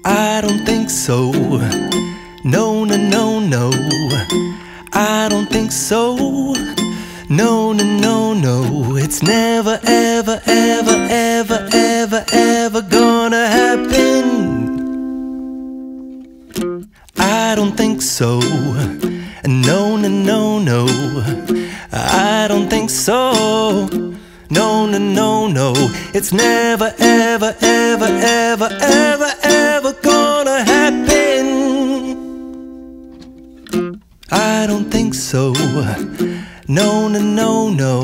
I don't think so. No, no, no, no. I don't think so. No, no, no, no. It's never, ever, ever, ever, ever, ever gonna happen. I don't think so. No, no, no, no. I don't think so. No, no, no, no. It's never, ever, ever, ever, ever, ever gonna happen. I don't think so. No, no, no, no.